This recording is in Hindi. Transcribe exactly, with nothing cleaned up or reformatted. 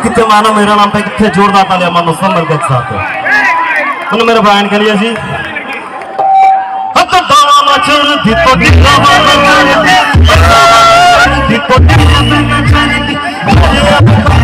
कितने मानो मेरा नाम पे कितने जोरदार तालियां मानो सब मिलकर एक साथ उन्हें मेरे बयान के लिए जी तो दावा मचल दी तो दिखा वाला दी तो दिखा वाला दी